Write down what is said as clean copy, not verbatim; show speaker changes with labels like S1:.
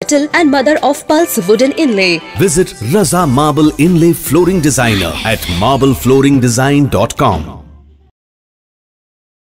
S1: capital and mother of Pulse Wooden Inlay.
S2: Visit Raza Marble Inlay Flooring Designer at marbleflooringdesign.com.